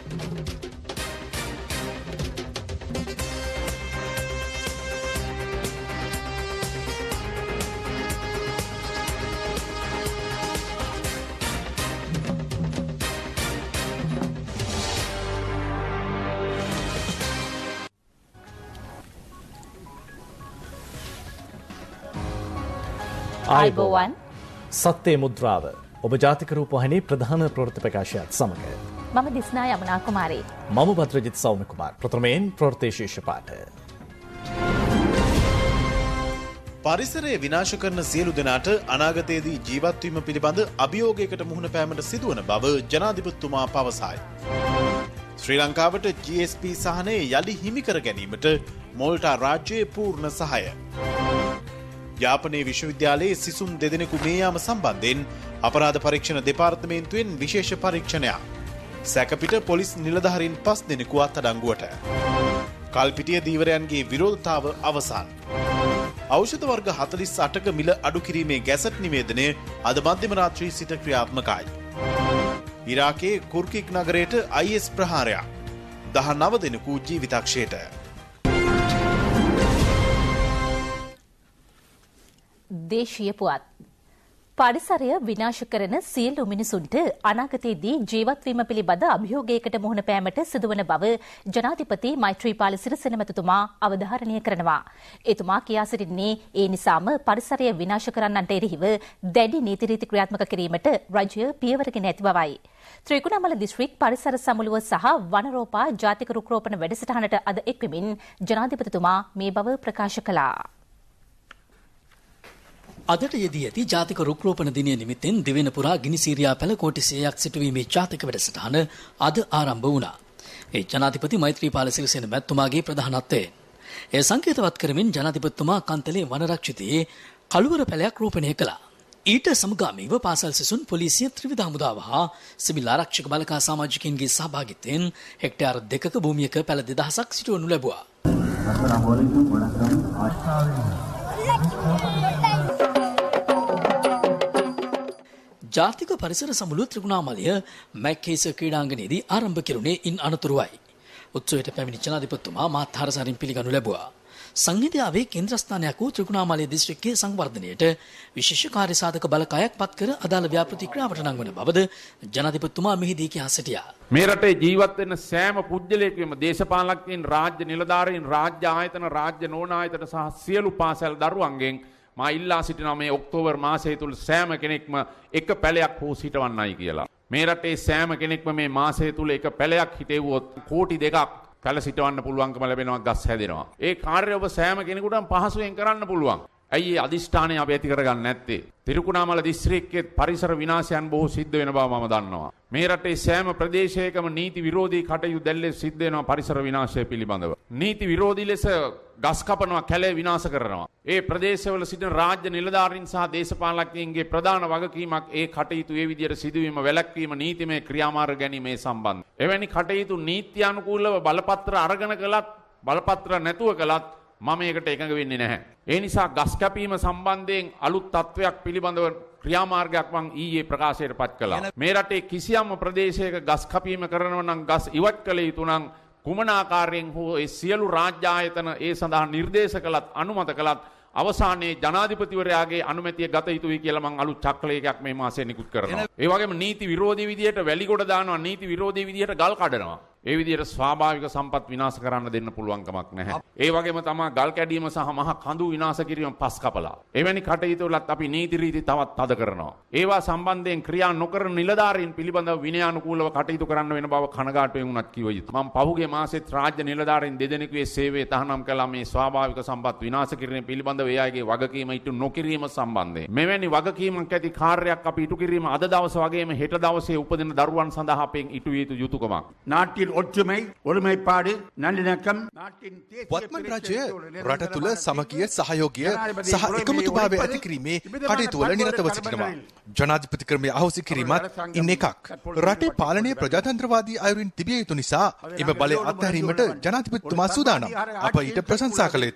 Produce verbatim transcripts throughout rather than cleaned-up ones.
ආයුබෝවන් සත්‍ය මුද්‍රාව ඔබ ජාතික රූපවාහිනී ප්‍රධාන ප්‍රවෘත්ති ප්‍රකාශයත් සමග මම දිස්නා යමුනා කුමාරී මම භද්‍රජිත් සෞම්‍ය කුමාර් ප්‍රථමයෙන් ප්‍රවෘත්ති ශීර්ෂ පාඨ පරිසරය විනාශ කරන සියලු දෙනාට අනාගතයේදී ජීවත් වීම පිළිබඳ අභියෝගයකට මුහුණ පෑමට සිදුවන බව ජනාධිපතිතුමා පවසයි. ශ්‍රී ලංකාවට ජී එස් පී සහනය යලි හිමි කර ගැනීමට මොල්ටා රාජ්‍යයේ පූර්ණ සහාය. යාපනයේ විශ්වවිද්‍යාලයේ සිසුම් දෙදෙනෙකු මේ යාම සම්බන්ධයෙන් අපරාධ පරීක්ෂණ දෙපාර්තමේන්තුවෙන් විශේෂ පරීක්ෂණයක්. සැකපිට පොලිස් නිලධාරීන් පස් දෙනෙකු අත්අඩංගුවට. කල්පිටිය දීවරයන්ගේ විරෝධතාව අවසන්. ඖෂධ වර්ග හතළිස් අටක මිල අඩු කිරීමේ ගැසට් නිවේදනය අද මධ්‍යම රාත්‍රී සිට ක්‍රියාත්මකයි. ඉරාකයේ කුර්කික් නගරයට අයි එස් ප්‍රහාරයක්. දහනව දෙනෙකු ජීවිතක්ෂයට. දේශීය පුවත් පරිසරය විනාශ කරන සියලු මිනිසුන්ට අනාගතයේදී ජීවත් වීම පිළිබඳ අභියෝගයකට මුහුණ පෑමට සිදුවන බව ජනාධිපති මෛත්‍රීපාල සිරිසේන මැතිතුමා අවධාරණය කරනවා. එතුමා කියා සිටින්නේ ඒ නිසාම පරිසරය විනාශ කරන්නන්ට එරෙහිව දැඩි නීති රීති ක්‍රියාත්මක කිරීමට රජය පියවරගෙන ඇති බවයි. ත්‍රිකුණාමල දිස්ත්‍රික් පරිසර සමුළුව සහ වනරෝපා ජාතික රුක් රෝපණ වැඩසටහනට අද එක්වෙමින් ජනාධිපතිතුමා මේ බව ප්‍රකාශ කළා. අදට යෙදී ඇති ජාතික රුක් රෝපණ දිනය නිමිත්තෙන් දිවෙන පුරා ගිනිසීරියා පැල කෝටි සියයක් සිටුවීමේ ජාතික වැඩසටහන අද ආරම්භ වුණා. ඒ ජනාධිපති මෛත්‍රීපාල සිරිසේන මැතිතුමාගේ ප්‍රධානත්වයෙන්. එය සංකේතවත් කරමින් ජනාධිපතිතුමා කන්තලේ වනරක්ෂිතයේ කළුවර පැලයක් රෝපණය කළා. ඊට සමගාමීව පාසල් සිසුන් පොලිසිය ත්‍රිවිධ හමුදාව හා සිවිල් ආරක්ෂක බලකා සමාජිකයින්ගේ සහභාගීත්වයෙන් හෙක්ටයාර දෙකක භූමියක පැල දෙදහසක් සිටවනු ලැබුවා. ජාතික පරිසර සමුළුව ත්‍රිකුණාමලය මැක්කේස ක්‍රීඩාංගණයේදී ආරම්භ කෙරුණේ ඉන් අනතුරුවයි. උත්සවයට පැමිණි ජනාධිපතිතුමා මාත් හරසාරින් පිළිගනු ලැබුවා. සංහිඳියාවේ කේන්ද්‍රස්ථානයක් වූ ත්‍රිකුණාමලය දිස්ත්‍රික්කයේ සංවර්ධනයට විශේෂ කාර්යසාධක බලකායක් පත් කර අදාළ ව්‍යාපෘති ක්‍රියාවට නංවන බවද ජනාධිපතිතුමා මෙහිදී කියා සිටියා. මේ රටේ ජීවත් වෙන සෑම පුද්ගලයෙකුම දේශපාලකයන්, රාජ්‍ය නිලධාරීන්, රාජ්‍ය ආයතන, රාජ්‍ය නොවන ආයතන සහ සියලු පාසල් දරුවන්ගෙන් මා ඉල්ලා සිටිනවා මේ ඔක්තෝබර් මාසය තුල සෑම කෙනෙක්ම එක පැලයක් හෝ සිටවන්නයි කියලා. මේ රටේ සෑම කෙනෙක්ම මේ මාසය තුල එක පැලයක් හිටෙව්වොත් කෝටි දෙකක් පැල සිටවන්න පුළුවන්කම ලැබෙනවා, ගස් හැදෙනවා. ඒ කාර්යය ඔබ සෑම කෙනෙකුටම පහසුවෙන් කරන්න පුළුවන්. ඇයි ඒ අදිෂ්ඨානය අපි ඇති කරගන්නේ නැත්තේ? තිරිකුණාමල දිස්ත්‍රික්කයේ පරිසර විනාශයන් බොහෝ සිද්ධ වෙන බව මම දන්නවා. මේ රටේ සෑම ප්‍රදේශයකම නීති විරෝධී කටයුතු දැල්ලේ සිද්ධ වෙනවා පරිසර විනාශය පිළිබඳව. නීති විරෝධී ලෙස ගස් කපනවා, කැලේ විනාශ කරනවා. ඒ ප්‍රදේශවල සිටින රාජ්‍ය නිලධාරීන් සහ දේශපාලකයන්ගේ ප්‍රධාන වගකීමක් ඒ කටයුතු ඒ විදිහට සිදුවීම වැළැක්වීම, නීතිමය ක්‍රියාමාර්ග ගැනීම මේ සම්බන්ධ. එවැනි කටයුතු නීත්‍යානුකූලව බලපත්‍ර අරගෙන කළත් බලපත්‍ර නැතුව කළත් මම ඒකට එකඟ වෙන්නේ නැහැ. ඒ නිසා ගස් කැපීම සම්බන්ධයෙන් අලුත් තත්වයක් පිළිබඳව ක්‍රියාමාර්ගයක් මම ඊයේ ප්‍රකාශයට පත් කළා. මේ රටේ කිසියම් ප්‍රදේශයක ගස් කැපීම කරනවා නම් ගස් ඉවත් කළ යුතු නම් කුමන ආකාරයෙන් හෝ ඒ සියලු රාජ්‍ය ආයතන ඒ සඳහා නිර්දේශ කළත් අනුමත කළත් අවසානයේ ජනාධිපතිවරයාගේ අනුමැතිය ගත යුතුයි කියලා මම අලුත් චක්‍රලේඛයක් මේ මාසයේ නිකුත් කරනවා. ඒ වගේම නීති විරෝධී විදියට වැලිගොඩ දානවා, නීති විරෝධී විදියට ගල් කඩනවා. ඒ විදියට ස්වාභාවික සම්පත් විනාශ කරන්න දෙන්න පුළුවන් කමක් නැහැ. ඒ වගේම තමයි ගල් කැඩීම සහ මහ කඳු විනාශ කිරීම පස් කපලා. එවැනි කටයුතු වලත් අපි නීති රීති තවත් තද කරනවා. ඒවා සම්බන්ධයෙන් ක්‍රියා නොකරන නිලධාරීන් පිළිබඳව විනයානුකූලව කටයුතු කරන්න වෙන බව කනගාටුවෙන් උනත් කිව යුතුයි. මම පහුගිය මාසෙත් රාජ්‍ය නිලධාරීන් දෙදෙනෙකුගේ සේවය තහනම් කළා මේ ස්වාභාවික සම්පත් විනාශ කිරීම පිළිබඳව එයාගේ වගකීම ඉටු නොකිරීම සම්බන්ධයෙන්. මෙවැනි වගකීමක් ඇති කාර්යයක් අපි ඉටු කිරීම අද දවස වගේම හෙට දවසේ උපදින දරුවන් සඳහා අපෙන් ඉටු යුතු යුතුයකමක්. நாட்டில் ஒற்றுமை ஒருமைப்பாடு நல்லிணக்கம் වත්මන් රජය රට තුළ සමගිය සහයෝගය සහ එකමුතුභාවය ඇති කිරීමේ කටයුතු වල නිරතව සිටිනවා. ජනාධිපති ක්‍රමය අහෝසි කිරීමත් ඉන්න එකක්. රටේ පාලනය ප්‍රජාතන්ත්‍රවාදී අයුරින් තිබිය යුතු නිසා එම බලය අත්හැරීමට ජනාධිපතිතුමා සූදානම්. අප ඊට ප්‍රශංසා කළ යුතුයි.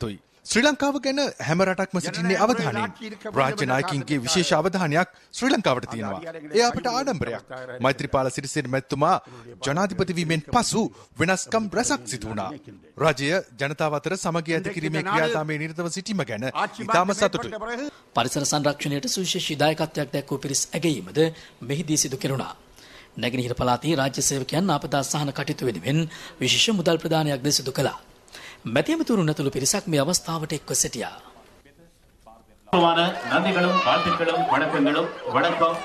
ශ්‍රී ලංකාව ගැන හැම රටක්ම සිටින්නේ අවධානයෙන්. රාජ්‍ය නායකින්ගේ විශේෂ අවධානයක් ශ්‍රී ලංකාවට තියෙනවා. ඒ අපට ආඩම්බරයක්. මෛත්‍රීපාල සිරිසේන මැතිතුමා ජනාධිපති වීමෙන් පසු වෙනස්කම් රැසක් සිදු වුණා. රජය ජනතාව අතර සමගිය ඇති කිරීමේ ක්‍රියාදාමයේ නිරතව සිටීම ගැන ඉතාම සතුටුයි. පරිසර සංරක්ෂණයට සුවිශේෂී දායකත්වයක් දැක්වූ පිරිස් ඇගයීමද මෙහිදී සිදු කෙරුණා. නැගෙනහිර පළාතේ රාජ්‍ය සේවකයන් ආපදා සහන කටයුතු වෙනුවෙන් විශේෂ මුදල් ප්‍රදානයක් ද සිදු කළා. මැතිඇමතුරුන් ඇතුළු පිරිසක් මේ අවස්ථාවට එක්ව සිටියා. நன்றிகளும் வாழ்த்துக்களும் வணக்கங்களும் வணக்கம்.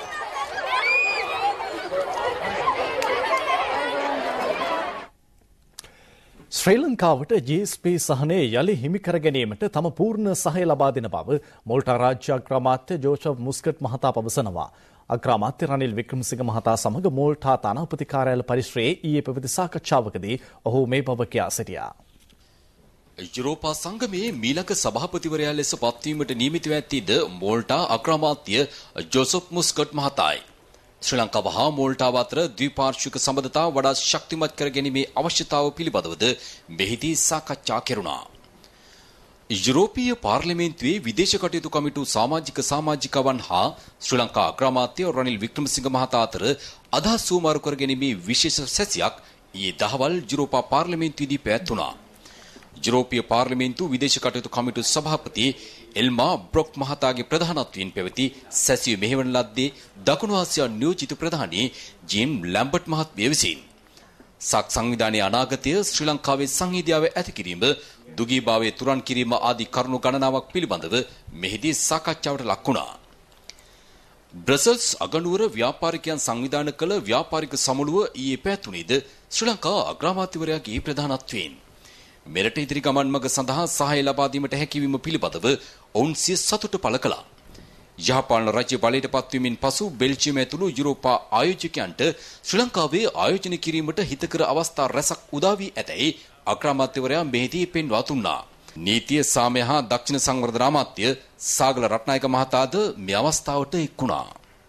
ශ්‍රී ලංකාවට ජී එස් පී සහනය යළි හිමි කර ගැනීමට තම පූර්ණ සහය ලබා දෙන බව මොල්ටා රාජ්‍ය අග්‍රාමාත්‍ය ජෝෂප් මුස්කට් මහතා පවසනවා. අග්‍රාමාත්‍ය රනිල් වික්‍රමසිංහ මහතා සමග මොල්ටා තානාපති කාර්යාල පරිශ්‍රයේ ඊයේ පැවති සාකච්ඡාවකදී ඔහු මේ බව කියා සිටියා. යුරෝපා සංගමයේ මීළඟ සභාපතිවරයා ලෙස පත්වීමට නියමිතව ඇත්තේද මොල්ටා අග්‍රාමාත්‍ය ජෝසප් මුස්කට් මහතායි. ශ්‍රී ලංකාව හා මොල්ටාව අතර ද්විපාර්ශ්වික සම්බන්ධතාව වඩා ශක්තිමත් කර ගැනීමේ අවශ්‍යතාව පිළිබඳවද මෙහිදී සාකච්ඡා කෙරුණා. යුරෝපීය පාර්ලිමේන්තුවේ විදේශ කටයුතු කමිටු සමාජික සමාජිකවන් හා ශ්‍රී ලංකා අග්‍රාමාත්‍ය රනිල් වික්‍රමසිංහ මහතා අතර අදහස් සුවමාරු කර ගැනීමේ විශේෂ සැසියක් ඊයේ දහවල් යුරෝපා පාර්ලිමේන්තුවේදී පැවැත්වුණා. යුරෝපීය පාර්ලිමේන්තු විදේශ කටයුතු කමිටු සභාපති එල්මා බ්‍රොක් මහතාගේ ප්‍රධානත්වයෙන් පැවති සැසිය මෙහෙවන ලද්දේ දකුණු ආසියා නියෝජිත ප්‍රධානී ජීම් ලැම්බර්ට් මහත්මිය විසින් සක් සංවිධානයේ අනාගතය ශ්‍රී ලංකාවේ සංහිඳියාව ඇති කිරීම දුගීභාවයේ තුරන් කිරීම ආදී කරුණු ගණනාවක් පිළිබඳව මෙහිදී සාකච්ඡාවට ලක් වුණා. බ්‍රසල්ස් අගනුවර ව්‍යාපාරිකයන් සංවිධානය කළ ව්‍යාපාරික සමුළුව ඊයේ පැවැත්වුණේද ශ්‍රී ලංකා අග්‍රාමාත්‍යවරයාගේ ප්‍රධානත්වයෙන්. මෙරට ඉදිරි ගමන් මඟ සඳහා සහාය ලබා දීමට හැකියවීම පිළිබඳව ඔවුන් සිය සතුට පළ කළා. යහපාලන රාජ්‍ය බලයට පත්වීමෙන් පසු බෙල්ජියම ඇතුළු යුරෝපා ආයෝජකයන්ට ශ්‍රී ලංකාවේ ආයෝජනය කිරීමට හිතකර අවස්ථා රැසක් උදා වී ඇතැයි අග්‍රාමාත්‍යවරයා මෙහිදී පෙන්වා දුන්නා. නීතිය සාමය හා දක්ෂිණ සංවර්ධන අමාත්‍ය සාගල රත්නායක මහතාද මේ අවස්ථාවට එක් වුණා.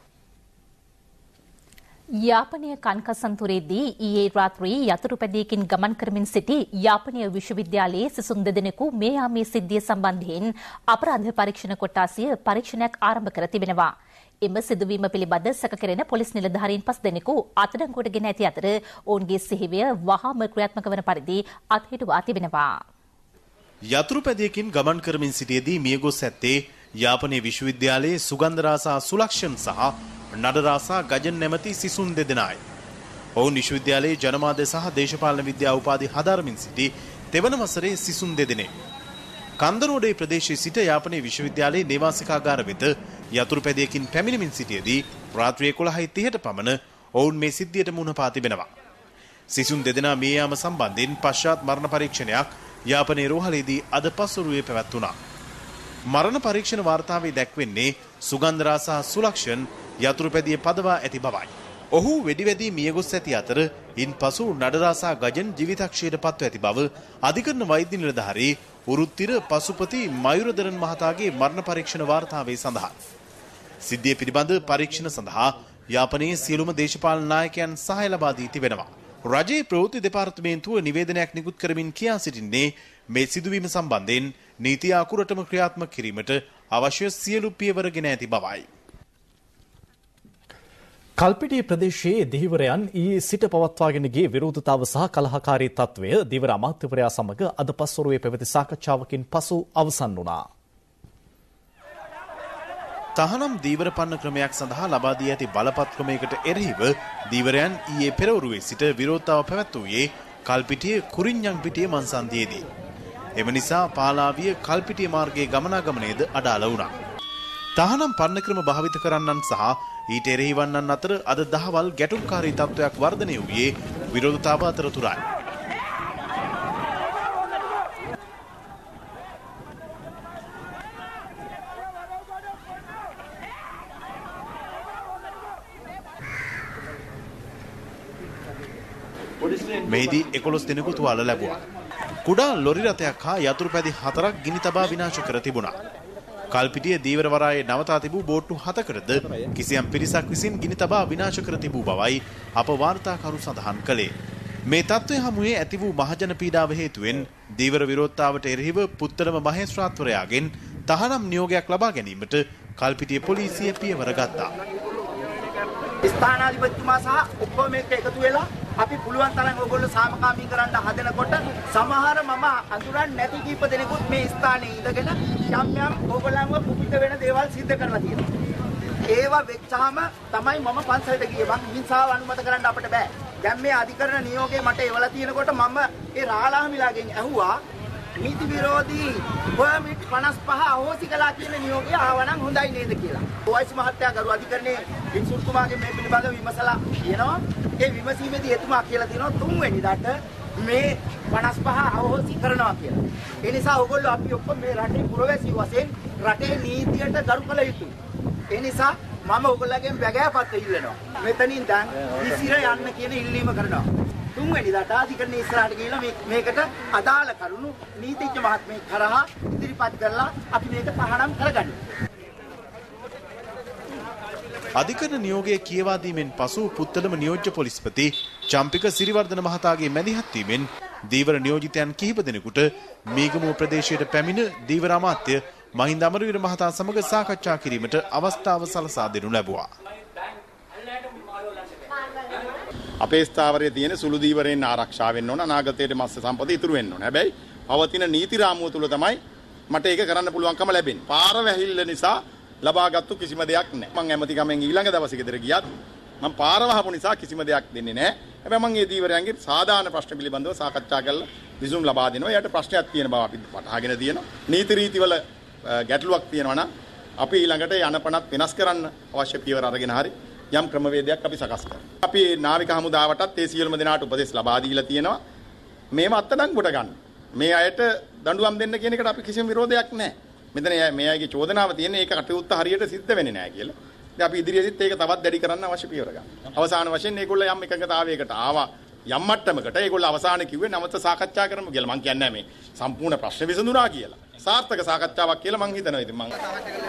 යාපනය කන්කසන්තුරේදී ඊයේ රාත්‍රී යතුරුපැදියකින් ගමන් කරමින් සිටි යාපනය විශ්වවිද්‍යාලයේ සිසුන් දෙදෙනෙකු මේ යාමේ සිද්ධිය සම්බන්ධයෙන් අපරාධ පරීක්ෂණ කොට්ටාසිය පරීක්ෂණයක් ආරම්භ කර තිබෙනවා. එම සිදුවීම පිළිබඳ සැකකරන පොලිස් නිලධාරීන් පස් දෙනෙකු අත්අඩංගුවට ගෙන ඇති අතර ඔවුන්ගේ සිහිවය වහාම ක්‍රියාත්මක වන පරිදි අත්හිටුවා තිබෙනවා. යතුරුපැදියකින් ගමන් කරමින් සිටියේදී මියගොස් ඇත්තේ යාපනයේ විශ්වවිද්‍යාලයේ සුගන්ධරාසා සුලක්ෂන් සහ නඩරාසා ගජන් නැමැති සිසුන් දෙදෙනායි. ඔවුන් විශ්වවිද්‍යාලයේ ජනමාධ්‍ය සහ දේශපාලන විද්‍යා උපාධි හදාරමින් සිටි තෙවන වසරේ සිසුන් දෙදෙනෙක්. කන්දරෝඩේ ප්‍රදේශයේ සිට යාපනයේ විශ්වවිද්‍යාලයේ නිවාසිකාගාර වෙත යතුරුපැදියකින් පැමිණෙමින් සිටියේදී රාත්‍රී එකොළහයි තිහට පමණ ඔවුන් මේ සිද්ධියට මුහුණ පා තිබෙනවා. සිසුන් දෙදෙනා මේ යාම සම්බන්ධයෙන් පශ්චාත් මරණ පරීක්ෂණයක් යාපනයේ රෝහලේදී අද පස්වරුවේ පැවැත්වුණා. මරණ පරීක්ෂණ වාර්තාවේ දැක්වෙන්නේ සුගන්ධරාසා සුලක්ෂන් යතුරුපැදිය පදවා ඇති බවයි. ඔහු වෙඩිවැදී මියගොස් ඇති අතර ඉන්පසු නඩරාසා ගජන් ජීවිතක්ෂයට පත්ව ඇති බව අධිකරණ වෛද්‍ය නිලධාරී උරුත්තිර පසුපති මයුරදරන් මහතාගේ මරණ පරීක්ෂණ වාර්තාවේ සඳහන්. සිද්ධිය පිළිබඳ පරීක්ෂණ සඳහා යාපනයේ සියලුම දේශපාලන නායකයන් සහාය ලබා දී තිබෙනවා. රජයේ ප්‍රවෘත්ති දෙපාර්තමේන්තුව නිවේදනයක් නිකුත් කරමින් කියා සිටින්නේ මේ සිදුවීම සම්බන්ධයෙන් නීතිය අකුරටම ක්‍රියාත්මක කිරීමට අවශ්‍ය සියලු පියවර ගෙන ඇති බවයි. කල්පිටිය ප්‍රදේශයේ දෙහිවරයන් ඊයේ සිට පවත්වාගෙන ගිය විරෝධතාව සහ කලහකාරී තත්ත්වය දිවර අමාත්‍යවරයා සමග අද පස්වරුවේ පැවති සාකච්ඡාවකින් පසු අවසන් වුණා. තහනම් දීවර පන්න ක්‍රමයක් සඳහා ලබා දී ඇති බලපත් ක්‍රමයකට එරෙහිව දීවරයන් ඊයේ පෙරවරුවේ සිට විරෝධතාව පැවැත්වුවේ කල්පිටිය කුරිඤ්ඤංපිටිය මන්සන්දියේදී. එම නිසා පාලාවිය කල්පිටිය මාර්ගයේ ගමනාගමනයේද අඩාල වුණා. තහනම් පන්න ක්‍රම භාවිත කරන්නන් සහ ඊට එරෙහි වන්නන් අතර අද දහවල් ගැටුම්කාරී තත්ත්වයක් වර්ධනය වූයේ විරෝධතාව අතරතුරයි. මෙහිදී එකොළොස් දෙනෙකු තුවාල ලැබුවා. කුඩා ලොරි රථයක් හා යතුරුපැදි හතරක් ගිනි තබා විනාශ කර තිබුණා. කල්පිටිය දීවරවරායේ නවතා තිබූ බෝට්ටු හතකටද කිසියම් පිරිසක් විසින් ගිනි තබා විනාශ කර තිබූ බවයි අප වාර්තාකරු සඳහන් කළේ. මේ තත්ත්වය හමුවේ ඇති වූ මහජන පීඩාව හේතුවෙන් දීවර විරෝධතාවට එරෙහිව පුත්තලම මහේස්ත්‍රාත්වරයාගෙන් තහනම් නියෝගයක් ලබා ගැනීමට කල්පිටිය පොලිසිය පියවර ගත්තා. ස්ථානාධිපතිතුමා සහ ඔක්කොම එක්ක එකතු වෙලා අපි පුළුවන් තරම් ඕගොල්ලෝ සාමකාමී කරන්න හදනකොට සමහර මම අඳුරන්නේ නැති කීප දෙනෙකුත් මේ ස්ථානයේ ඉඳගෙන යම් යම් ඕගොල්ලන්ව කුපිත වෙන දේවල් සිද්ධ කරලා තියෙනවා. ඒවා වෙච්චාම තමයි මම පන්සලට ගියේ. මම හිංසාව අනුමත කරන්න අපිට බෑ. දැන් මේ අධිකරණ නියෝගය මට එවලා තියෙනකොට මම ඒ රාලාහමිලාගෙන් ඇහුවා නීති විරෝධී පර්මිට් පනස් පහ අහෝසි කළා කියන නියෝගය ආවනම් හොඳයි නේද කියලා. ඔයිස් මහත්තයා ගරු අධිකරණයේ විසුරුතුමාගේ මේ පිළිබඳව විමසලා කියනවා. ඒ විමසීමේදී එතුමා කියලා තියෙනවා තුන්වෙනිදාට මේ පනස් පහ අහෝසි කරනවා කියලා. ඒ නිසා ඔයගොල්ලෝ අපි ඔක්කොම මේ රටේ පුරවැසියෝ වශයෙන් රටේ නීතියට ගරු කළ යුතුයි. ඒ නිසා මම ඔයගොල්ලෝගෙන් වැගෑපත් ඉල්ලනවා. මෙතනින් දැන් විසිර යන්න කියන ඉල්ලීම කරනවා. තුන්වෙනිදාට අධිකරණයේ ඉස්සරහට ගිහිල්ලා මේ මේකට අදාළ කරුණු නීතිඥ මහත්මයෙක් කරා ඉදිරිපත් කරලා අපි මේක තහනම් කරගන්නවා. අධිකරණ නියෝගයේ කියවා දීමෙන් පසු පුත්තලම නියෝජ්‍ය පොලිස්පති චම්පික සිරිවර්ධන මහතාගේ මැදිහත් වීමෙන් දීවර නියෝජිතයන් කිහිප දෙනෙකුට මීගමුව ප්‍රදේශයට පැමිණ දීවර අමාත්‍ය මහින්ද අමරවීර මහතා සමග සාකච්ඡා කිරීමට අවස්ථාව සලසා දෙනු ලැබුවා. අපේ ස්ථාවරයේ තියෙන සුළු දීවරයෙන් ආරක්ෂා වෙන්න ඕන අනාගතයේ මත්ස්‍ය සම්පත ඉතුරු වෙන්න ඕන. හැබැයි පවතින නීති රාමුව තුල තමයි මට ඒක කරන්න පුළුවන්කම ලැබෙන්නේ. පාර වැහිල්ල නිසා ලබාගත්තු කිසිම දෙයක් නැහැ. මම ඇමතිකමෙන් ඊළඟ දවසේ ගෙදර ගියත් මම පාර වහපු නිසා කිසිම දෙයක් දෙන්නේ නැහැ. හැබැයි මම මේ දීවරයන්ගේ සාධාරණ ප්‍රශ්න පිළිබඳව සාකච්ඡා කරලා විසඳුම් ලබා දෙනවා. එයාට ප්‍රශ්නයක් තියෙන බව අපි වටහාගෙන තියෙනවා. නීති රීතිවල ගැටලුවක් තියෙනවා නම් අපි ඊළඟට යනපනත් වෙනස් කරන්න අවශ්‍ය පියවර අරගෙන හරි යම් ක්‍රමවේදයක් අපි සකස් කරනවා. අපි නාවික හමුදාවටත් ඒ සියලුම දෙනාට උපදෙස් ලබා දීලා තියෙනවා. මේව අත්අඩංගුවට ගන්න. මේ අයට දඬුවම් දෙන්න කියන එකට අපි කිසිම විරෝධයක් නැහැ. මෙතන මේ අයගේ චෝදනාව තියෙන්නේ ඒක කටයුත්ත හරියට සිද්ධ වෙන්නේ නැහැ කියලා. ඉතින් අපි ඉදිරියේදීත් ඒක තවත් දැඩි කරන්න අවශ්‍ය පියවර ගන්න. අවසාන වශයෙන් මේගොල්ලෝ යම් එකඟතාවයකට ආවා යම් මට්ටමකට ඒගොල්ලෝ අවසානයේ කිව්වේ නැවත සාකච්ඡා කරමු කියලා. මම කියන්නේ මේ සම්පූර්ණ ප්‍රශ්න විසඳුණා කියලා. සාර්ථක සාකච්ඡාවක් කියලා මම හිතනවා. ඉතින් මම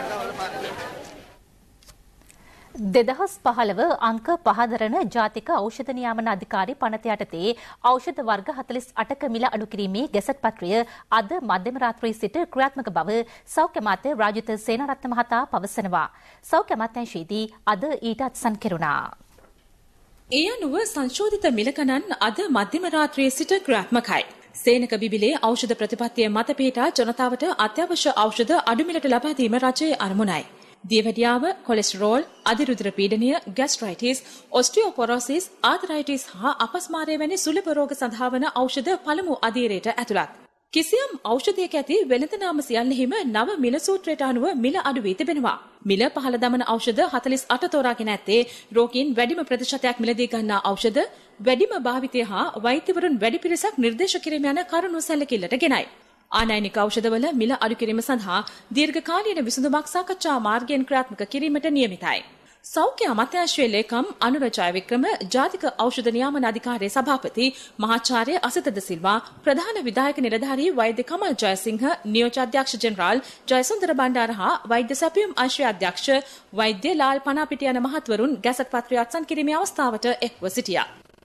දෙදහස් පහළව අංක පහදරන ජාතික ඖෂධ නියාමන අධිකාරී පනත යටතේ ඖෂධ වර්ග හතළිස් අටක මිල අඩු කිරීමේ ගැසට් පත්‍රය අද මධ්‍යම රාත්‍රියේ සිට ක්‍රියාත්මක බව සෞඛ්‍ය අමාත්‍ය රාජිත සේනාරත්න මහතා පවසනවා. සෞඛ්‍ය අමාත්‍යාංශයේදී අද ඊට අත්සන් කෙරුණා. ඒ අනුව සංශෝධිත මිල ගණන් අද මධ්‍යම රාත්‍රියේ සිට ක්‍රියාත්මකයි. සේනක බිබිලේ ඖෂධ ප්‍රතිපත්තිය මත පිහිටා ජනතාවට අත්‍යවශ්‍ය ඖෂධ අඩු මිලට ලබා දීම රජයේ අරමුණයි. දියවැඩියාව, කොලෙස්ටරෝල්, අධිරුධිර පීඩනය, ગેස්ට්‍රයිටිස්, ඔස්ටියෝපොරොසිස්, ආතරයිටිස් හා අපස්මාරය වැනි සුලභ රෝග සඳහා වන ඖෂධ පළමු අධීරයට ඇතුළත්. කිසියම් ඖෂධයක ඇති වෙළඳ නාම සියල්ලෙහිම නව මිල සූත්‍රයට අනුව මිල අඩු වී තිබෙනවා. මිල පහළ දමන ඖෂධ හතළිස් අට තෝරාගෙන ඇත්තේ රෝගීන් වැඩිම ප්‍රතිශතයක් මිලදී ගන්නා ඖෂධ, වැඩිම භාවිතය හා වෛද්‍යවරුන් වැඩි පිරිසක් නිර්දේශ කිරීම යන කරුණු සැලකිල්ලට ගෙනයි. ආනයනික ඖෂධවල මිල අඩු කිරීම සඳහා දීර්ඝකාලීන විසඳුමක් සාකච්ඡා මාර්ගයෙන් ක්‍රියාත්මක කිරීමට නියමිතයි. සෞඛ්‍ය අමාත්‍යාංශයේ ලේකම් අනුර ජයවික්‍රම, ජාතික ඖෂධ නියාමන අධිකාරියේ සභාපති මහාචාර්ය අසිත ද සිල්වා, ප්‍රධාන විධායක නිලධාරී වෛද්‍ය කමල් ජයසිංහ, නියෝජ්‍ය අධ්‍යක්ෂ ජෙනරාල් ජයසුන්දර බණ්ඩාර හා වෛද්‍ය සැපයුම් අංශයේ අධ්‍යක්ෂ වෛද්‍ය ලාල් පනාපිටිය යන මහත්වරුන් ගැසට් පත්‍රය අත්සන් කිරීමේ අවස්ථාවට එක්ව සිටියා.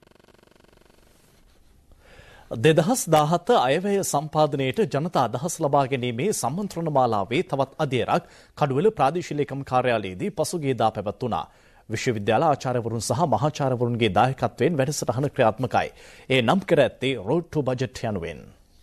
දෙදහස් දාහත අයවැය සම්පාදනයට ජනතා අදහස් ලබා ගැනීමේ සම්මන්ත්‍රණ මාලාවේ තවත් අධ්‍යයනයක් කඩුවල ප්‍රාදේශීය ලේකම් කාර්යාලයේදී පසුගියදා පැවැත්වුණා. විශ්වවිද්‍යාල ආචාර්යවරුන් සහ මහාචාර්යවරුන්ගේ දායකත්වයෙන් වැඩසටහන ක්‍රියාත්මකයි. ඒ නම් කර ඇත්තේ රෝඩ් ටු බජට් යනුවෙන්.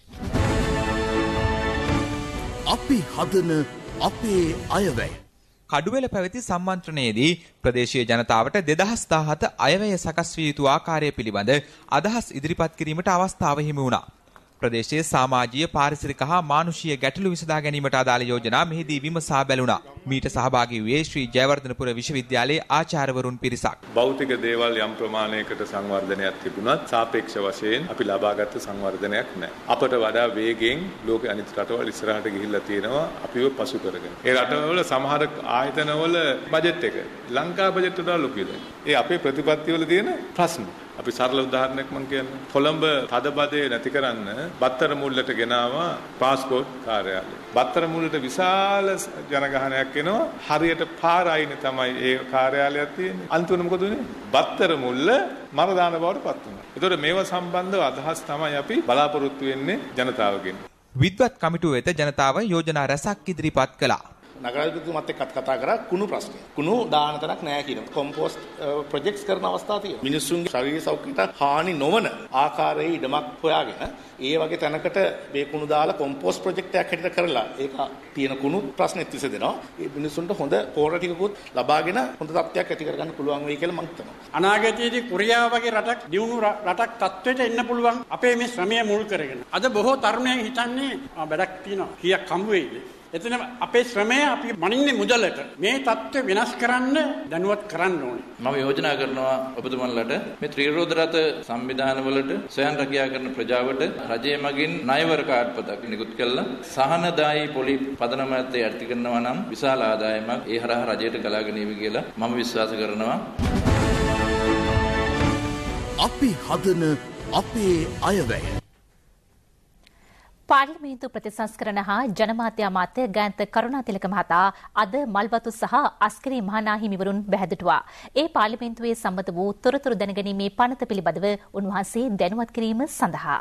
අපි හදන අපේ අයවැය. කඩුවෙල පැවති සම්මන්ත්‍රණයේදී ප්‍රදේශීය ජනතාවට දෙදහස් දාහත අයවැය සකස් විය යුතු ආකාරය පිළිබඳ අදහස් ඉදිරිපත් කිරීමට අවස්ථාව හිමි වුණා. ප්‍රදේශයේ සමාජීය පාරිසරික හා මානුෂීය ගැටලු විසඳා ගැනීමට අදාළ යෝජනා මෙහිදී විමසා බැලුණා. මීට සහභාගී වූයේ ශ්‍රී ජයවර්ධනපුර විශ්වවිද්‍යාලයේ ආචාර්යවරුන් පිරිසක්. භෞතික දේවල් යම් ප්‍රමාණයකට සංවර්ධනයක් තිබුණත් සාපේක්ෂ වශයෙන් අපි ලබාගත් සංවර්ධනයක් නැහැ. අපට වඩා වේගෙන් ලෝක අනිත් රටවල් ඉස්සරහට ගිහිල්ලා තියෙනවා අපිව පසු කරගෙන. ඒ රටවල සමහර ආයතනවල බජට් එක ලංකා බජට් වලට ලොකුයි. ඒ අපේ ප්‍රතිපත්තිවල තියෙන ප්‍රශ්න. අපි සරල උදාහරණයක් මම කියන්නේ. කොළඹ තදබදේ නැති කරන්න බත්තර මුල්ලට ගෙනාවා පාස්පෝර්ට් කාර්යාලය. බත්තර මුල්ලට විශාල ජනගහනයක් එනවා. හරියට පාර අයිනේ තමයි ඒ කාර්යාලයක් තියෙන්නේ. අන්තිමට මොකද උනේ? බත්තර මුල්ල මරදාන බවට පත් වුණා. ඒතකොට මේවා සම්බන්ධව අදහස් තමයි අපි බලාපොරොත්තු වෙන්නේ ජනතාවගෙන්. විද්වත් කමිටුව වෙත ජනතාව යෝජනා රැසක් ඉදිරිපත් කළා. නගරාධිපතිතුමත් එක්ක කතා කරා කුණු ප්‍රශ්නය. කුණු දාන තැනක් නැහැ කියන කොම්පෝස්ට් ප්‍රොජෙක්ට්ස් කරන අවස්ථා තියෙනවා. මිනිස්සුන්ගේ ශාරීරික සෞඛ්‍යයට හානි නොවන ආකාරයේ ඉඩමක් හොයාගෙන ඒ වගේ තැනකට මේ කුණු දාලා කොම්පෝස්ට් ප්‍රොජෙක්ට් එකක් හැටියට කරලා ඒක තියෙන කුණු ප්‍රශ්නෙත් විසඳෙනවා. ඒ මිනිස්සුන්ට හොඳ පෝර ටිකකුත් ලබාගෙන හොඳ තත්ත්වයක් ඇති කරගන්න පුළුවන් වෙයි කියලා මම හිතනවා. අනාගතයේදී කොරියාව වගේ රටක් දියුණු රටක් තත්ත්වයට එන්න පුළුවන් අපේ මේ ශ්‍රමය මුල් කරගෙන. අද බොහෝ තරුණයන් හිතන්නේ වැඩක් තියෙනවා. කීයක් හම්බ වෙයිද? එතන අපේ ශ්‍රමය අපි මනින්නේ මුදලට. මේ தත්ත්වය වෙනස් කරන්න දැනුවත් කරන්න ඕනේ. මම යෝජනා කරනවා ඔබතුමන්ලට මේ ත්‍රිරෝද රථ සංවිධානවලට සොයන් රැකියා කරන ප්‍රජාවට රජය මගින් ණයවර කාඩ් පතක් නිකුත් කළා. සහනදායී පොලි පදනම ඇත්තේ ඇති කරනවා නම් විශාල ආදායමක් ඒ හරහා රජයට ගලා ගැනීම කියලා මම විශ්වාස කරනවා. අපි හදන අපේ අයවැය පාර්ලිමේන්තු ප්‍රතිසංස්කරණ හා ජනමාධ්‍ය අමාත්‍ය ගාන්ත කරුණාතිලක මහතා අද මල්වතු සහ අස්කරි මහානාහිමිවරුන් බැහැදටුවා. ඒ පාර්ලිමේන්තුවේ සම්මත වූ තොරතුරු දැනගැනීමේ පනත පිළිබඳව උන්වහන්සේ දැනුවත් කිරීම සඳහා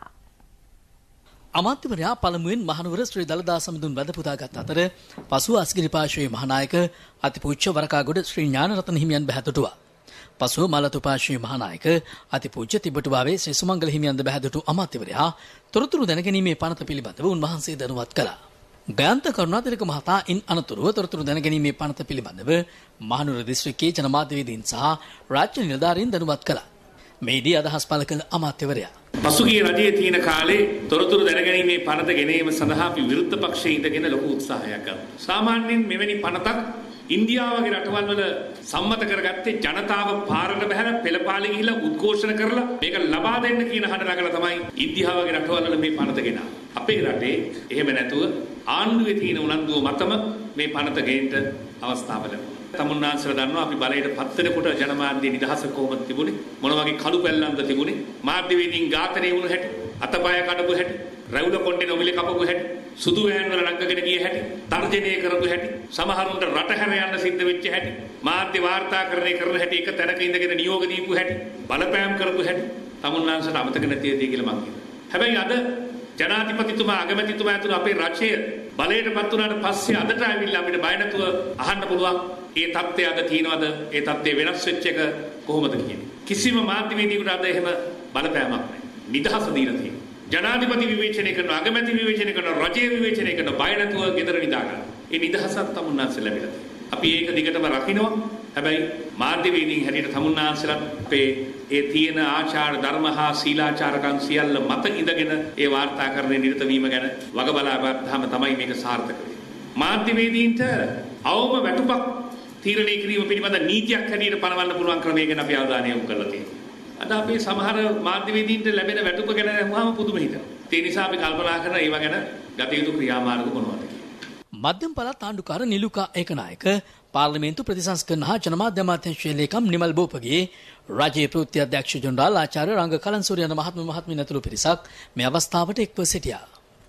අමාත්‍යවරයා පළමුවෙන් මහනුවර ශ්‍රී දළදා සමිඳුන් වැඳ පුදාගත් අතර පසුව අස්ගිරි පාර්ශ්වයේ මහානායක අතිපූජ්‍ය වරකාගොඩ ශ්‍රී ඥානරතන හිමියන් බැහැදටුවා. පසුව මලතුපාශ්‍රී මහානායක අතිපූජ්‍ය තිබ්බටුවාවේ ශ්‍රී සුමංගල හිමියන්ද බැහැදටු අමාත්‍යවරයා තොරතුරු දැනගැනීමේ පනත පිළිබඳව උන්වහන්සේ දැනුවත් කළා. ගාන්ත කරුණාතිලක මහතා ඉන් අනතුරුව තොරතුරු දැනගැනීමේ පනත පිළිබඳව මහනුවර දිස්ත්‍රික්කයේ ජනමාධ්‍යවේදීන් සහ රාජ්‍ය නිලධාරීන් දැනුවත් කළා. මේදී අදහස් පළ කළ අමාත්‍යවරයා පසුගිය රජයේ තියෙන කාලේ තොරතුරු දැනගැනීමේ පනත ගෙනීම සඳහා අපි විරුද්ධ පක්ෂයේ ඉඳගෙන ලොකු උත්සාහයක් ගත්තා. සාමාන්‍යයෙන් මෙවැනි පනතක් ඉන්දියාව වගේ රටවල් වල සම්මත කරගත්තේ ජනතාව පාරට බහැලා පෙළපාලි ගිහිලා උද්ඝෝෂණ කරලා මේක ලබා දෙන්න කියන හඬ නගලා තමයි ඉන්දියාව වගේ රටවල් වල මේ පනත ගෙනා. අපේ රටේ එහෙම නැතුව ආණ්ඩුවේ තියෙන උනන්දුව මතම මේ පනත ගේන්න අවස්ථාව ලැබුණා. තමුන්නාන්සලා දන්නවා අපි බලයට පත් වෙනකොට ජනමාධ්‍ය නිදහස කොහොමද තිබුණේ? මොන වගේ කළු පැල්ලම්ද තිබුණේ? මාධ්‍යවේදීන් ඝාතනය වුණු හැටි, අතපය කඩපු හැටි, රැවුල කොණ්ඩේ නොමිලේ කපපු හැටි, සුදු වෑන් වල ලංකගෙන ගිය හැටි, තර්ජනය කරපු හැටි, සමහරුන්ට රට හැර යන්න සිද්ධ වෙච්ච හැටි, මාධ්‍ය වාර්තාකරණය කරන හැටි, එක තැනක ඉඳගෙන නියෝග දීපු හැටි, බලපෑම් කරපු හැටි තමුන්නාන්සලා අමතක නැතිදී කියලා මම කියනවා. හැබැයි අද ජනාධිපතිතුමා අගමැතිතුමා ඇතුළු අපේ රජය බලයටපත් වුණාට පස්සේ අදට ආවිල්ලා අපිට බය නැතුව අහන්න පුළුවන් ඒ தත්ත්වය අද තියනවද? ඒ தත්ත්වය වෙනස් වෙච්ච එක කොහොමද කියන්නේ? කිසිම මාධ්‍යවේදියෙකුට අද එහෙම බලපෑමක් නැහැ. නිදහස දීලා තියෙනවා. ජනාධිපති විවේචනය කරනවා, අගමැති විවේචනය කරනවා, රජය විවේචනය කරනවා, බය නැතුව ගෙදර නිදා ගන්න. ඒ නිදහසක් තමුන්නාන්සලා ලැබිලා තියෙනවා. අපි ඒක දිගටම රකින්නවා. හැබැයි මාධ්‍යවේදීන් හැටියට තමුන්නාන්සලා අපේ ඒ තියෙන ආචාර ධර්ම හා සීලාචාරකම් සියල්ල මත ඉඳගෙන ඒ වාර්තාකරණය නිරත වීම ගැන වග බලා ගත්තාම තමයි මේක සාර්ථක වෙන්නේ. මාධ්‍යවේදීන්ට අවම වැටුපක් තීරණය කිරීම පිළිබඳ නීතියක් හැටියට පනවන්න පුළුවන් ක්‍රමය ගැන අපි අවධානය යොමු කරලා තියෙනවා. අද අපේ සමහර මාධ්‍යවේදීන්ට ලැබෙන වැටුප ගැන අහුවාම පුදුම හිතෙනවා. ඒ නිසා අපි කල්පනා කරන ඒවා ගැන ගත යුතු ක්‍රියාමාර්ග මොනවද කියලා. මධ්‍යම පළාත් ආණ්ඩුකාර නිලුකා ඒකනායක පාර්ලිමේන්තු ප්‍රතිසංස්කරණ හා ජනමාධ්‍ය අමාත්‍යාංශයේ ලේකම් නිමල් බෝපගේ රාජ්‍ය ප්‍රවෘත්ති අධ්‍යක්ෂ ජනරාල් ආචාර්ය රංග කලන්සූරිය යන මහත්ම මහත්මිය ඇතුළු පිරිසක් මේ අවස්ථාවට එක්ව සිටියා.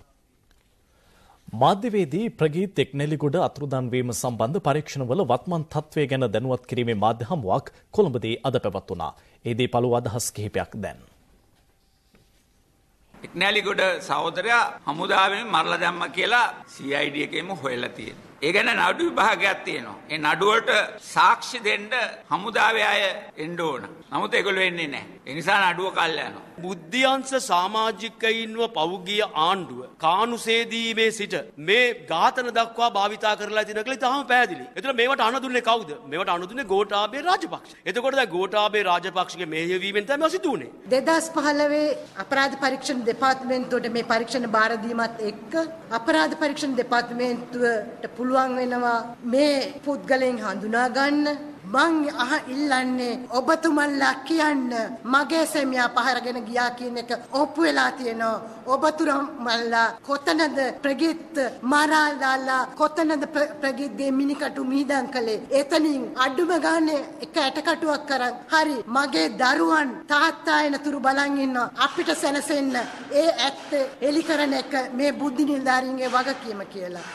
මාධ්‍යවේදී ප්‍රගීත් එක්නෙලිගොඩ අතුරුදන් වීම සම්බන්ධ පරීක්ෂණවල වත්මන් තත්ත්වය ගැන දැනුවත් කිරීමේ මාධ්‍ය හමුවක් කොළඹදී අද පැවැත්වුණා. ඒදී පළු අදහස් කිහිපයක් දැන්. එක්නැලිගොඩ සහෝදරයා හමුදාවෙන් මරලා දැම්ම කියලා සී අයි ඩී එකේම හොයලා තියෙනවා. ඒ ගැන නඩු විභාගයක් තියෙනවා. ඒ නඩුවට සාක්ෂි දෙන්න හමුදාවේ අය එන්න ඕන. නමුත් ඒගොල්ලෝ එන්නේ නැහැ. ඒ නිසා නඩුව කල් යනවා. බුද්ධියංශ සමාජිකයින්ව පෞගිය ආණ්ඩුව කානුසේදීමේ සිට මේ ඝාතන දක්වා භාවිතා කරලා තියෙන කියලා තාම පැහැදිලි. එතන මේවට අනුදුන්නේ කවුද? මේවට අනුදුන්නේ ගෝඨාභය රාජපක්ෂ. එතකොට දැන් ගෝඨාභය රාජපක්ෂගේ මෙහෙයවීමෙන් තමයි සිදු වුනේ. දෙදහස් පහළොව අපරාධ පරීක්ෂණ දෙපාර්තමේන්තුවට මේ පරීක්ෂණ බාර දීමත් එක්ක අපරාධ පරීක්ෂණ දෙපාර්තමේන්තුවට පුළුවන් වෙනවා මේ පුද්ගලයන් හඳුනා ගන්න මං අහ ඉල්ලන්නේ ඔබතුමන්ලා කියන්න මගේ සෙමියා පහරගෙන ගියා කියන එක ඔප්පු වෙලා තියෙනවා. ඔබතුමන්ලා කොතනද ප්‍රගීත් මරා දාලා කොතනද ප්‍රගීත්ගේ මිනිකටු මීදන් කළේ? එතනින් අඩුම ගානේ එක ඇටකටුවක් කරන් හරි මගේ දරුවන් තාත්තා එනතුරු බලන් ඉන්නවා. අපිට සැනසෙන්න ඒ ඇත්ත එලි කරන එක මේ බුද්ධි නිලධාරීන්ගේ වගකීම කියලා.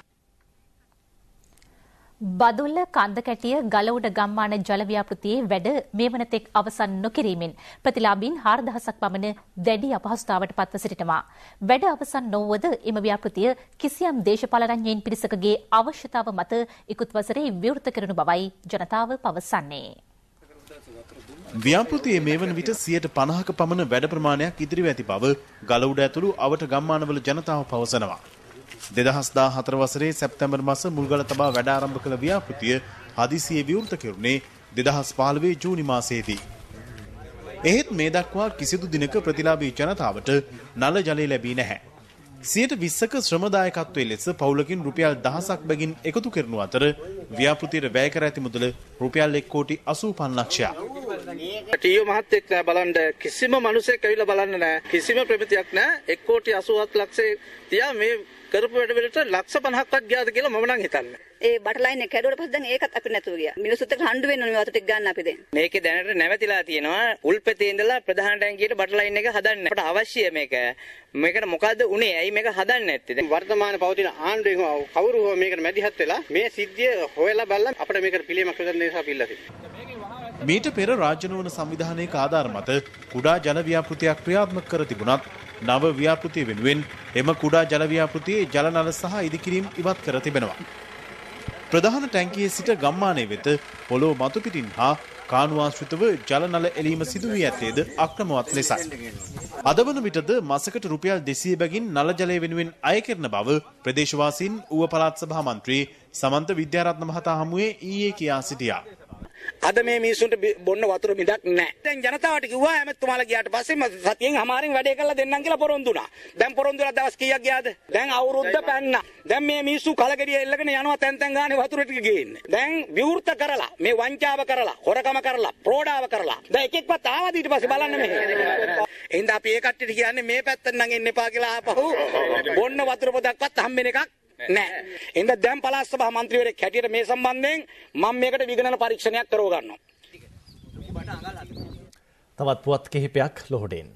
බදුල්ල කන්දකැටිය ගලඋඩ ගම්මාන ජල ව්‍යාපෘතියේ වැඩ මේ වනතෙක් අවසන් නොකිරීමෙන් ප්‍රතිලාභීන් හාරදහසක් පමණ දැඩි අපහසුතාවට පත්ව සිටිනවා. වැඩ අවසන් නොවුවද එම ව්‍යාපෘතිය කිසියම් දේශපාලනඥයින් පිරිසකගේ අවශ්‍යතාව මත ඉකුත් වසරේ විවෘත කරනු බවයි ජනතාව පවසන්නේ. ව්‍යාපෘතියේ මේ වන විට සියයට පනහක පමණ වැඩ ප්‍රමාණයක් ඉදිරිව ඇති බව ගලඋඩ ඇතුළු අවට ගම්මානවල ජනතාව පවසනවා. දෙදහස් දාහතර වසරේ සැප්තැම්බර් මාස මුල්ගල තබා වැඩ ආරම්භ කළ ව්‍යාපෘතිය හදිසියේ විවෘත කෙරුණේ දෙදහස් පහළොව ජූනි මාසයේදී. එහෙත් මේ දක්වා කිසිදු දිනක ප්‍රතිලාභී ජනතාවට නල ජලය ලැබී නැහැ. සියයට විස්සක ශ්‍රමදායකත්වයේ ලෙස පවුලකින් රුපියල් දහසක් බැගින් එකතු කරනු අතර ව්‍යාපෘතියට වැය කර ඇති මුදල රුපියල් එක් කෝටි අසූ පන්ස් ලක්ෂයක්. ටීයෝ මහත්තයෙක් නෑ බලන්න, කිසිම මිනිසෙක් ඇවිල්ලා බලන්න නෑ, කිසිම ප්‍රමිතියක් නෑ. එක් කෝටි අසූ හත් ලක්ෂේ තියා මේ කරපු වැඩ වලට ලක්ෂ පනහක්වත් ගියාද කියලා මම නම් හිතන්නේ. ඒ බටර් ලයින් එක කැඩුවට පස්සේ දැන් ඒකත් අපිට නැතුව ගියා. මිනිස්සුත් එක්ක හඬු වෙන්න ඕනේ වතුර ටික ගන්න අපි දැන්. මේකේ දැනට නැවතිලා තියෙනවා උල්පතේ ඉඳලා ප්‍රධාන ටැංකියට බටර් ලයින් එක හදන්න. අපට අවශ්‍යයි මේක. මේකට මොකද්ද උනේ? ඇයි මේක හදන්නේ නැත්තේ? දැන් වර්තමාන පවතින ආණ්ඩුවෙන් කවුරු හෝ මේකට මැදිහත් වෙලා මේ සිද්ධිය හොයලා බලලා අපිට මේකට පිළියමක් කරන්න නිසා පිළිලා තියෙනවා. මීට පෙර රාජ්‍ය නොවන සංවිධානයක ආධාර මත කුඩා ජල ව්‍යාපෘතියක් ක්‍රියාත්මක කර තිබුණත් නව ව්‍යාපෘතිය වෙනුවෙන් එම කුඩා ජල ව්‍යාපෘතියේ ජල නල සහ ඉදිකිරීම් ඉවත් කර තිබෙනවා. ප්‍රධාන ටැංකියේ සිට ගම්මානයේ වෙත පොළොව මතු පිටින් හා කාණු ආශ්‍රිතව ජල නල එලීම සිදු වී ඇත්තේද අක්‍රමවත් ලෙසයි. අද වන විටද මාසකට රුපියල් දෙසිය බැගින් නල ජලය වෙනුවෙන් අය කරන බව ප්‍රදේශවාසීන් ඌව පළාත් සභා මන්ත්‍රී සමන්ත විද්‍යාරත්න මහතා හමුවේ ඊයේ කියා සිටියා. අද මේ මිනිසුන්ට බොන්න වතුර මිදක් නැහැ. දැන් ජනතාවට කිව්වා ඇමතුමාලා ගියාට පස්සේ සතියෙන් හමාරෙන් වැඩේ කරලා දෙන්නම් කියලා පොරොන්දු වුණා. දැන් පොරොන්දු වෙලා දවස් කීයක් ගියාද? දැන් අවුරුද්ද පැන්නා. දැන් මේ මිනිස්සු කලගෙඩිය එල්ලගෙන යනවා තැන් තැන් ගානේ වතුර ටික ගේන්න. දැන් විවෘත කරලා, මේ වංචාව කරලා, හොරකම කරලා, ප්‍රෝඩාව කරලා. දැන් එක එක්කවත් ආවද ඊට පස්සේ බලන්න මෙහෙ. එහෙනම් අපි ඒ කට්ටියට කියන්නේ මේ පැත්තෙන් නම් එන්න එපා කියලා ආපහු බොන්න වතුර පොදක්වත් හම්බෙන එකක් නෑ. එහෙනම් දැන් පළාත් සභා මන්ත්‍රීවරයෙක් හැටියට මේ සම්බන්ධයෙන් මම මේකට විගණන පරීක්ෂණයක් කරව ගන්නවා. තවත් පුවත් කිහිපයක් ලොහොඩෙන්.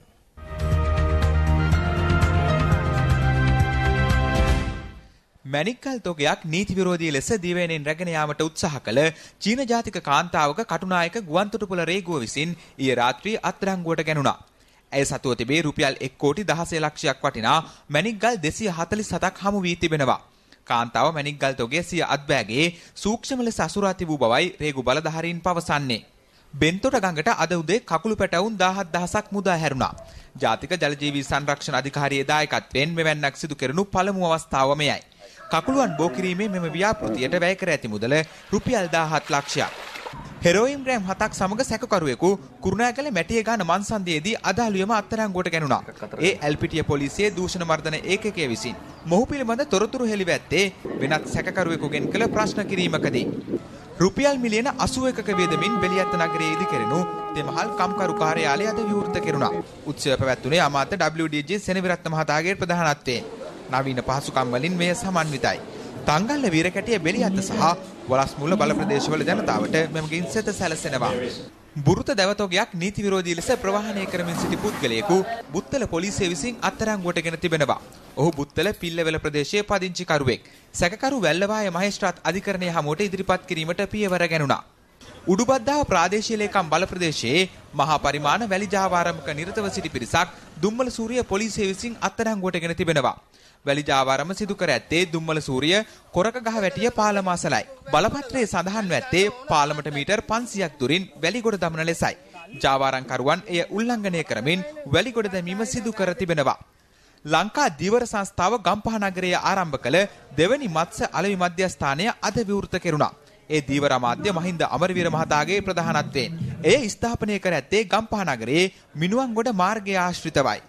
මැණික්කල් තොගයක් නීති විරෝධී ලෙස දිවයිනෙන් රැගෙන යාමට උත්සාහ කළ චීන ජාතික කාන්තාවක කටුනායක ගුවන්තොටුපොළ රේගුව විසින් ඊයේ රාත්‍රියේ අත්අඩංගුවට ගැනුණා. ඇය සතුව තිබේ රුපියල් එක් කෝටි දහසය ලක්ෂයක් වටිනා මැණික්ගල් දෙසිය හතළිස් හතක් හමු වී තිබෙනවා. කාන්තාව මැණික්ගල් තොගය සිය අත්බෑගේ සූක්ෂම ලෙස අසුරා තිබූ බවයි රේගු බලධාරීන් පවසන්නේ. බෙන්තොට ගඟට අද උදේ කකුළු පැටවුන් දහහත් දහසක් මුදා හැරුණා. ජාතික ජලජීවී සංරක්ෂණ අධිකාරියේ දායකත්වයෙන් මෙවැන්නක් සිදු කෙරෙනු පළමු අවස්ථාව මෙයයි. කකුළුවන් බෝ කිරීමේ මෙම ව්‍යාපෘතියට වැය කර ඇති මුදල රුපියල් දහහත් ලක්ෂයක්. හෙරෝයින් ග්‍රෑම් හතක් සමග සැකකරුවෙකු කුරුණෑගල මැටිය ගාන මන්සන්දියේදී අදාළුවම අත්අඩංගුවට ගැනුණා. ඒ එල්පිටිය පොලිසියේ දූෂණ මර්දන ඒකකය විසින් මොහු පිළිබඳ තොරතුරු හෙළිව ඇත්තේ වෙනත් සැකකරුවෙකුගෙන් කළ ප්‍රශ්න කිරීමකදී. රුපියල් මිලියන අසූ එකක වේදමින් බෙලියත්ත නගරයේ ඉදි කෙරෙනු තෙමහල් කම්කරු කාර්යාලය අද විවෘත කෙරුණා. උත්සවය පැවැත්වුණේ අමාත්‍ය ඩබ්ලිව් ඩී ජේ සෙනවිරත්න මහතාගේ ප්‍රධානත්වයෙන්. නවීන පහසුකම් වලින් මෙය සමන්විතයි. තංගල්ල වීරකැටිය බෙලියත්ත සහ වලස්මුල්ල බල ප්‍රදේශවල ජනතාවට මෙමගින් සෙත සැලසෙනවා. බුරුත දැවතොගයක් නීති විරෝධී ලෙස ප්‍රවාහනය කරමින් සිටි පුද්ගලයෙකු බුත්තල පොලිසිය විසින් අත්අඩංගුවට ගෙන තිබෙනවා. ඔහු බුත්තල පිල්ලවැල ප්‍රදේශයේ පදිංචිකරුවෙක්. සැකකරු වැල්ලවාය මහේස්ත්‍රාත් අධිකරණයේ හමුවට ඉදිරිපත් කිරීමට පියවර ගැනුණා. උඩුබද්දාව ප්‍රාදේශීය ලේකම් බල ප්‍රදේශයේ මහා පරිමාණ වැලි ජාවාරමක නිරතව සිටි පිරිසක් දුම්මල සූරිය පොලිසිය විසින් අත්අඩංගුවට ගෙන තිබෙනවා. වැලි ජාවාරම සිදු කර ඇත්තේ දුම්මල සූරිය කොරක ගහ වැටිය පාලම අසලයි. බලපත්‍රයේ සඳහන්ව ඇත්තේ පාලමට මීටර් පන්සියයක් දුරින් වැලි ගොඩ දමන ලෙසයි. ජාවාරම්කරුවන් එය උල්ලංඝනය කරමින් වැලි ගොඩ දැමීම සිදු කර තිබෙනවා. ලංකා දීවර සංස්ථාව ගම්පහ නගරයේ ආරම්භ කළ දෙවැනි මත්ස්‍ය අලෙවි මධ්‍යස්ථානය අද විවෘත කෙරුණා. ඒ දීවර අමාත්‍ය මහින්ද අමරවීර මහතාගේ ප්‍රධානත්වයෙන් එය ස්ථාපනය කර ඇත්තේ ගම්පහ නගරයේ මිනුවන්ගොඩ මාර්ගය ආශ්‍රිතවයි.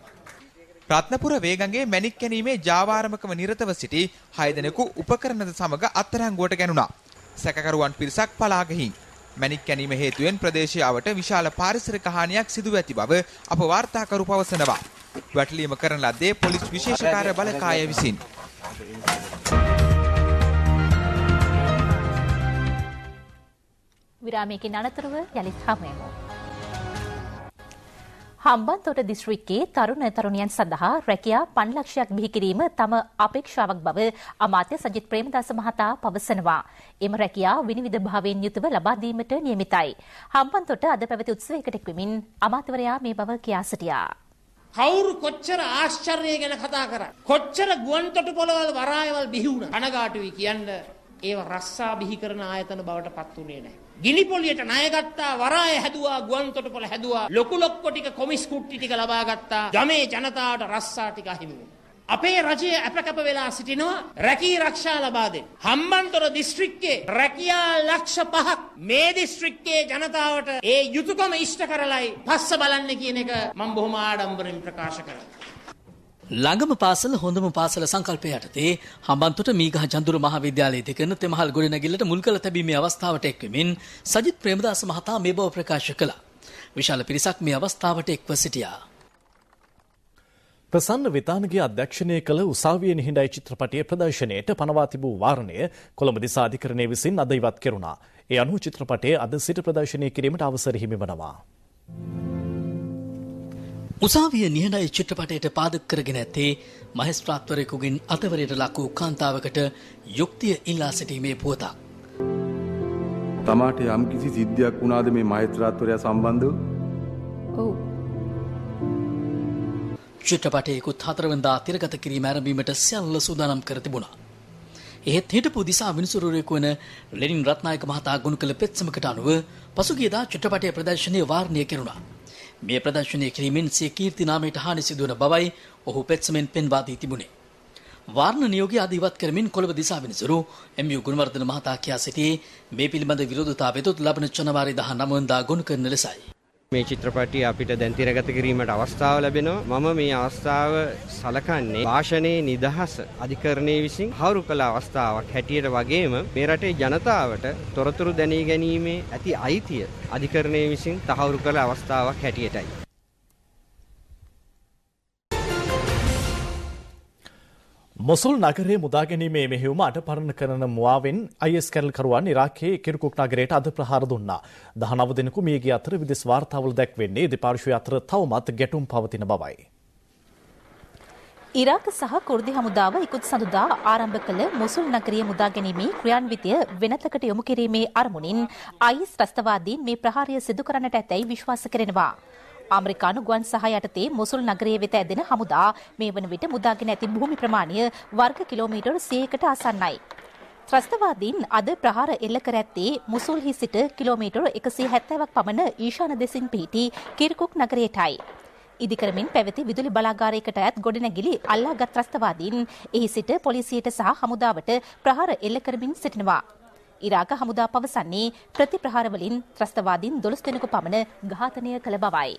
රත්නපුර වේගඟේ මැණික් කැණීමේ ජාවාරමකව නිරතව සිටි හය දෙනෙකු උපකරණද සමග අත්අඩංගුවට ගැනුණා. සැකකරුවන් පිරිසක් පලා ගිහින් මැණික් කැණීම හේතුවෙන් ප්‍රදේශය අවට විශාල පාරිසරික හානියක් සිදු ඇති බව අප වාර්තාකරු පවසනවා. වැටලීම කරන ලද්දේ පොලිස් විශේෂ කාර්ය බලකාය විසින්. විරාමයකින් අනතුරුව යලිත් හමුවෙමු. හම්බන්තොට දිස්ත්‍රික්කයේ තරුණ තරුණියන් සඳහා රැකියා පන්දහස් ලක්ෂයක් බිහි කිරීම තම අපේක්ෂාවක් බව අමාත්‍ය සජිත් ප්‍රේමදාස මහතා පවසනවා. එම රැකියා විනිවිද භාවයෙන් යුතුව ලබා දීමට නියමිතයි. හම්බන්තොට අද පැවති උත්සවයකට එක්වමින් අමාත්‍යවරයා මේ බව කියා සිටියා. කවුරු කොච්චර ආශ්චර්යය ගැන කතා කරා කොච්චර ගුවන් තොටුපළවල් වරායවල් බිහි වුණා කනගාටුයි කියන්න ඒව රස්සා බිහි කරන ආයතන බවට පත් උනේ නැහැ. ගිනි පොලියට ණය ගත්තා වරාය හැදුවා ගුවන් තොටුපළ හැදුවා ලොකු ලොක්කො ටික කොමිස් කුට්ටි ටික ලබා ගත්තා ගමේ ජනතාවට රස්සා ටික අහිමි වුණා. අපේ රජය අපකප වෙලා සිටිනවා රැකී ආරක්ෂා ලබා දෙන්න. හම්බන්තොට දිස්ත්‍රික්කයේ රැකියා ලක්ෂ පහක් මේ දිස්ත්‍රික්කයේ ජනතාවට ඒ යුතුයකම ඉෂ්ට කරලයි පස්ස බලන්න කියන එක මම බොහොම ආඩම්බරෙන් ප්‍රකාශ කරනවා. ළඟම පාසල හොඳම පාසල සංකල්පය යටතේ හම්බන්තොට මීගහ චන්දුර මහාවිද්‍යාලයේ දෙකන තෙමහල් ගොඩනැගිල්ලට මුල් කළ තැබීමේ අවස්ථාවට එක්වෙමින් සජිත් ප්‍රේමදාස මහතා මේ බව ප්‍රකාශ කළා. විශාල පිරිසක් මේ අවස්ථාවට එක්ව සිටියා. ප්‍රසන්න විතානගේ අධ්‍යක්ෂණය කළ උසාවියේ නිහිඬයි චිත්‍රපටයේ ප්‍රදර්ශනයට පනවා තිබූ වාරණය කොළඹ දිසා අධිකරණය විසින් අද ඉවත් කෙරුණා. ඒ අනුව චිත්‍රපටයේ අද සිට ප්‍රදර්ශනය කිරීමට අවසර හිමි වනවා. උසාවිය නිහඬයි චිත්‍රපටයට පාදක කරගෙන ඇත්තේ මහේස්ත්‍රාත්වරයෙකුගෙන් අතවරයට ලක් වූ කාන්තාවකට යුක්තිය ඉල්ලා සිටීමේ පුවතක්. තමාට යම් කිසි සිද්ධියක් වුණාද මේ මහේස්ත්‍රාත්වරයා සම්බන්ධව? ඔව්. චිත්‍රපටයේ කුත් හතරවනදා තිරගත කිරීම ආරම්භීමට සියල්ල සූදානම් කර තිබුණා. එහෙත් හිටපු දිසා විනිසුරුවෙකු වන ලෙනින් රත්නායක මහතා ගොනු කළ පෙත්සමකට අනුව පසුගියදා චිත්‍රපටයේ ප්‍රදර්ශනය වාරණය කෙරුණා. මේ ප්‍රදර්ශනය කිරීමෙන් සිය කීර්ති නාමයට හානි සිදුවන බවයි ඔහු පෙත්සමෙන් පෙන්වා දී තිබුණේ. වාරණ නියෝගය අද ඉවත් කරමින් කොළඹ දිසා විනිසුරු එම්.යූ ගුණවර්ධන මහතා කියා සිටියේ මේ පිළිබඳ විරෝධතාවය වෙතොත් ලබන ජනවාරි දහනවය වෙනිදා ගොනු කරන ලෙසයි. මේ චිත්‍රපටය අපිට දැන් තිරගත කිරීමට අවස්ථාව ලැබෙනවා. මම මේ අවස්ථාව සලකන්නේ භාෂණයේ නිදහස අධිකරණයේ විසින් හවුරු කළ අවස්ථාවක් හැටියට වගේම මේ රටේ ජනතාවට තොරතුරු දැනී ගැනීමේ ඇති අයිතිය අධිකරණයේ විසින් තහවුරු කළ අවස්ථාවක් හැටියටයි. මොසුල් නගරයේ මුදා ගැනීමේ මෙහෙයුම අටපරණ කරන මුවාවෙන් අයි එස් කැරල්කරුවන් ඉරාකයේ කිර්කුක් නගරයට අද ප්‍රහාර දුන්නා. දහනව දෙනෙකු මිය ගිය අතර විදෙස් වාර්තාවල දැක්වෙන්නේ දෙපාර්ශ්වය අතර තවමත් ගැටුම් පවතින බවයි. ඉරාක සහ කුර්දි හමුදාව ඉකුත් සඳුදා ආරම්භ කළ මොසුල් නගරිය මුදා ගැනීමේ ක්‍රියාන්විතය වෙනතකට යොමු කිරීමේ අරමුණින් අයි එස් ත්‍රස්තවාදීන් මේ ප්‍රහාරය සිදු කරන්නට ඇතැයි විශ්වාස කරනවා. ආමරිකානු ගුවන් සහ යටතේ මොසුල් නගරයේ වෙත ඇදෙන හමුදා මේ වන විට මුදාගෙන ඇති භූමි ප්‍රමාණය වර්ග කිලෝමීටර් සියයකට ආසන්නයි. ත්‍රස්තවාදීන් අද ප්‍රහාර එල්ල කර ඇත්තේ මුසුල්හි සිට කිලෝමීටර් එකසිය හැත්තෑවක් පමණ ඊශාන දෙසින් පිහිටි කිර්කුක් නගරයටයි. ඉදිකරමින් පැවති විදුලි බලාගාරයකට අයත් ගොඩනැගිලි අල්ලාගත් ත්‍රස්තවාදීන් එහි සිට පොලිසියට සහ හමුදාවට ප්‍රහාර එල්ල කරමින් සිටිනවා. ඉරාක හමුදා පවසන්නේ ප්‍රතිප්‍රහාර වලින් ත්‍රස්තවාදීන් දොළොස් දෙනෙකු පමණ ඝාතනය කළ බවයි.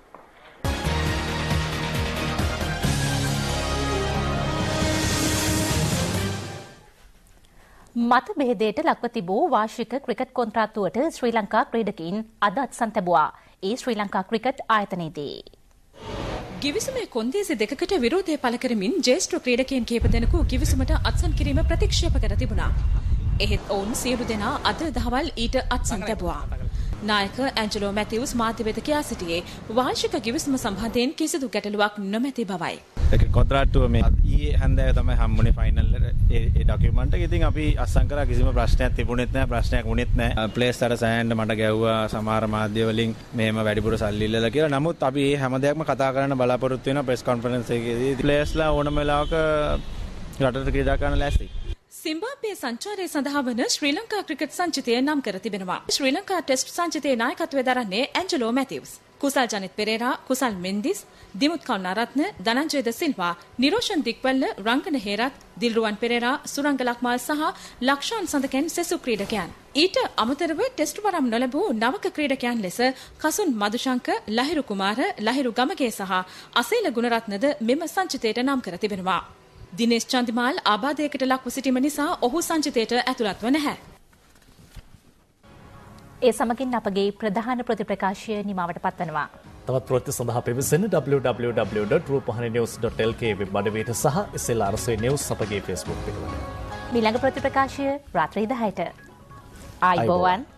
මත බෙහෙදයට ලක්ව තිබූ වාර්ෂික ක්‍රිකට් කොන්ත්‍රාත්තුවට ශ්‍රී ලංකා ක්‍රීඩකයින් අද අත්සන් තැබුවා. ඒ ශ්‍රී ලංකා ක්‍රිකට් ආයතනයේදී. ගිවිසුමේ කොන්දේසි දෙකකට විරෝධය පළ කරමින් ජ්‍යෙෂ්ඨ ක්‍රීඩකයන් කීප දෙනෙකු ගිවිසුමට අත්සන් කිරීම ප්‍රතික්ෂේප කර තිබුණා. එහෙත් ඔවුන් සියලු දෙනා අද දහවල් ඊට අත්සන් තැබුවා. නායක ඇන්ජලෝ මැතිව්ස් මාධ්‍ය වෙත කියා සිටියේ වාර්ෂික ගිවිසුම සම්බන්ධයෙන් කිසිදු ගැටලුවක් නොමැති බවයි. ඒක කොන්ත්‍රාත්තුව මේ ඊයේ හැන්දෑව තමයි හම්බුනේ ෆයිනල් ඒ ඒ ඩොකියුමන්ට් එක. ඉතින් අපි අත්සන් කරා කිසිම ප්‍රශ්නයක් තිබුණෙත් නැහැ ප්‍රශ්නයක් වුණෙත් නැහැ. ප්ලේස් අර සෑන්ඩ් මට ගැව්වා සමහර මාධ්‍ය වලින් මෙහෙම වැඩිපුර සල්ලි ඉල්ලලා කියලා. නමුත් අපි මේ හැම දෙයක්ම කතා කරන්න බලාපොරොත්තු වෙනවා ප්‍රෙස් කොන්ෆරන්ස් එකේදී. ප්ලේස්ලා ඕනම වෙලාවක රටට ක්‍රීඩා කරන්න ලෑස්ති. සිම්බාබ්වේ සංචාරය සඳහා වන ශ්‍රී ලංකා ක්‍රිකට් සංචිතය නම් කර තිබෙනවා. ශ්‍රී ලංකා ටෙස්ට් සංචිතයේ නායකත්වය දරන්නේ ඇන්ජලෝ මැතිව්ස්. කුසල් ජනිත් පෙරේරා, කුසල් මෙන්දිස්, දිමුත් කරුණාරත්න, ධනංජය ද සිල්වා, නිරෝෂන් දික්වැල්ල, රංගන හේරත්, දිල්රුවන් පෙරේරා, සුරංග ලක්මාල් සහ ලක්ෂාන් සඳකෙන් සෙසු ක්‍රීඩකයන්. ඊට අමතරව ටෙස්ට් වරම් නොලැබූ නවක ක්‍රීඩකයන් ලෙස කසුන් මදුශංක, ලහිරු කුමාර, ලහිරු ගමගේ සහ අසීල ගුණරත්නද මෙම සංචිතයට නම් කර තිබෙනවා. දිනේෂ් චන්දිමාල් ආබාධයකට ලක්ව සිටීම නිසා ඔහු සංචිතයට ඇතුළත්ව නැහැ. ඒ සමගින් අපගේ ප්‍රධාන ප්‍රතිප්‍රකාශය නිමවට පත්වනවා. තවත් ප්‍රවෘත්ති සඳහා පිවිසෙන්න w w w dot rupahani news dot l k වෙබ් අඩවියට සහ S L R C news අපගේ Facebook පිටුවට. ඊළඟ ප්‍රතිප්‍රකාශය රාත්‍රී දහයට. ආයිබෝවන්.